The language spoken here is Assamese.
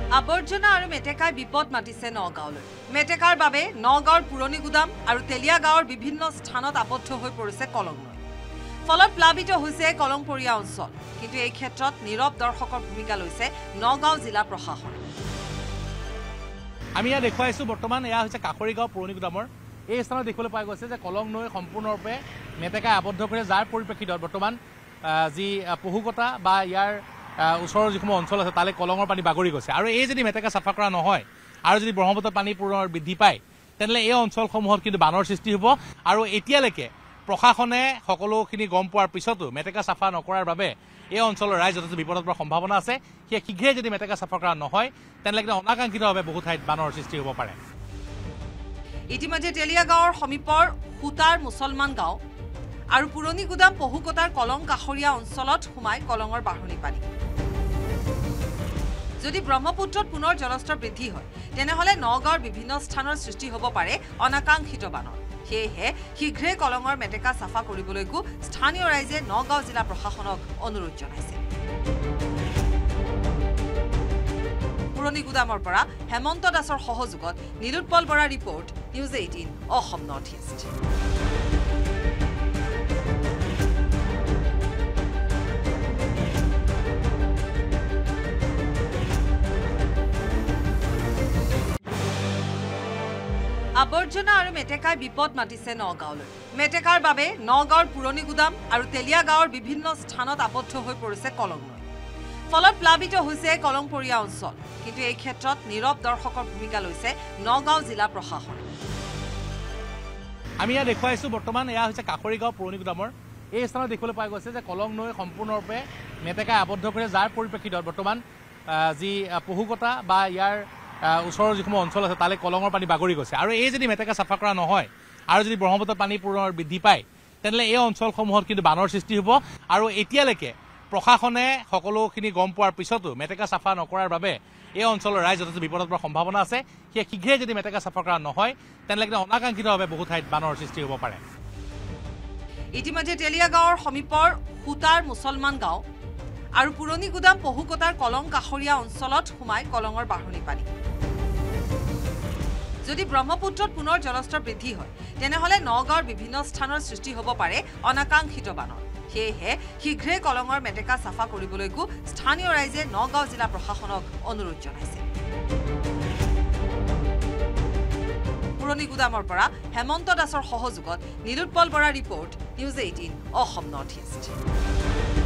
আৱৰ্জনা আৰু মেটেকাই বিপদ মাতিছে নগাঁৱলৈ। মেটেকাৰ বাবে নগাঁৱৰ পুৰণি গুদাম আৰু তেলিয়া গাঁৱৰ বিভিন্ন স্থানত আবদ্ধ হৈ পৰিছে কলং নৈ। ফলত প্লাবিত হৈছে কলংপৰীয়া অঞ্চল। কিন্তু এই ক্ষেত্ৰত নীৰৱ দৰ্শকৰ ভূমিকা লৈছে নগাঁও জিলা প্ৰশাসন। আমি ইয়াত দেখুৱাইছোঁ বৰ্তমান এয়া হৈছে কাকৰিগাঁও পুৰণি গুদামৰ এই স্থানত দেখিবলৈ পোৱা গৈছে যে কলং নৈ সম্পূৰ্ণৰূপে মেটেকাই আবদ্ধ কৰে, যাৰ পৰিপ্ৰেক্ষিতত বৰ্তমান যি পহুকটা বা ইয়াৰ ওচৰৰ যিসমূহ অঞ্চল আছে তালৈ কলঙৰ পানী বাগৰি গৈছে। আৰু এই যদি মেটেকা চাফা কৰা নহয় আৰু যদি ব্ৰহ্মপুত্ৰৰ পানী পুনৰ বৃদ্ধি পায় তেনেহ'লে এই অঞ্চলসমূহত কিন্তু বানৰ সৃষ্টি হ'ব। আৰু এতিয়ালৈকে প্ৰশাসনে সকলোখিনি গম পোৱাৰ পিছতো মেটেকা চাফা নকৰাৰ বাবে এই অঞ্চলৰ ৰাইজ যথেষ্ট বিপদত পৰাৰ সম্ভাৱনা আছে। সেয়ে শীঘ্ৰে যদি মেটেকা চাফা কৰা নহয় তেনেহ'লে অনাকাংক্ষিতভাৱে বহু ঠাইত বানৰ সৃষ্টি হ'ব পাৰে। ইতিমধ্যে তেলিয়া গাঁৱৰ সমীপৰ সুতাৰ মুছলমান গাঁও আৰু পুৰণি গুদাম পহুকটাৰ কলং কাষৰীয়া অঞ্চলত সোমাই কলঙৰ বাঢ়নি পানী। যদি ব্ৰহ্মপুত্ৰত পুনৰ জলস্তৰ বৃদ্ধি হয় তেনেহ'লে নগাঁৱৰ বিভিন্ন স্থানৰ সৃষ্টি হ'ব পাৰে অনাকাংক্ষিত বানৰ। সেয়েহে শীঘ্ৰে কলঙৰ মেটেকা চাফা কৰিবলৈকো স্থানীয় ৰাইজে নগাঁও জিলা প্ৰশাসনক অনুৰোধ জনাইছে। পুৰণি গুদামৰ পৰা হেমন্ত দাসৰ সহযোগত নীলোৎপল বৰাৰ ৰিপৰ্ট, News18 Assam Northeast। আৱৰ্জনা আৰু মেটেকাই বিপদ মাতিছে নগাঁৱলৈ। মেটেকাৰ বাবে নগাঁৱৰ পুৰণি গুদাম আৰু তেলিয়া গাঁৱৰ বিভিন্ন স্থানত আবদ্ধ হৈ পৰিছে কলং নৈ। ফলত প্লাবিত হৈছে কলংপৰীয়া অঞ্চল। কিন্তু এই ক্ষেত্ৰত নীৰৱ দৰ্শকৰ ভূমিকা লৈছে নগাঁও জিলা প্ৰশাসন। আমি ইয়াত দেখুৱাইছোঁ বৰ্তমান এয়া হৈছে কাকৰিগাঁও পুৰণি গুদামৰ এই স্থানত দেখিবলৈ পোৱা গৈছে যে কলং নৈ সম্পূৰ্ণৰূপে মেটেকাই আবদ্ধ কৰে, যাৰ পৰিপ্ৰেক্ষিতত বৰ্তমান যি পহুকটা বা ইয়াৰ ওচৰৰ যিসমূহ অঞ্চল আছে তালৈ কলঙৰ পানী বাগৰি গৈছে। আৰু এই যদি মেটেকা চাফা কৰা নহয় আৰু যদি ব্ৰহ্মপুত্ৰৰ পানী পুনৰ বৃদ্ধি পায় তেনেহ'লে এই অঞ্চলসমূহত কিন্তু বানৰ সৃষ্টি হ'ব। আৰু এতিয়ালৈকে প্ৰশাসনে সকলোখিনি গম পোৱাৰ পিছতো মেটেকা চাফা নকৰাৰ বাবে এই অঞ্চলৰ ৰাইজ যথেষ্ট বিপদত পৰাৰ সম্ভাৱনা আছে। সেয়ে শীঘ্ৰে যদি মেটেকা চাফা কৰা নহয় তেনেহ'লে অনাকাংক্ষিতভাৱে বহু ঠাইত বানৰ সৃষ্টি হ'ব পাৰে। ইতিমধ্যে তেলিয়া গাঁৱৰ সমীপৰ সুতাৰ মুছলমান গাঁও আৰু পুৰণি গুদাম পহুকটাৰ কলং কাষৰীয়া অঞ্চলত সোমাই কলঙৰ বাঢ়নি পানী। যদি ব্ৰহ্মপুত্ৰত পুনৰ জলস্তৰ বৃদ্ধি হয় তেনেহ'লে নগাঁৱৰ বিভিন্ন স্থানৰ সৃষ্টি হ'ব পাৰে অনাকাংক্ষিত বানৰ। সেয়েহে শীঘ্ৰে কলঙৰ মেটেকা চাফা কৰিবলৈকো স্থানীয় ৰাইজে নগাঁও জিলা প্ৰশাসনক অনুৰোধ জনাইছে। পুৰণি গুদামৰ পৰা হেমন্ত দাসৰ সহযোগত নীলোৎপল বৰাৰ ৰিপৰ্ট, News18 Assam Northeast।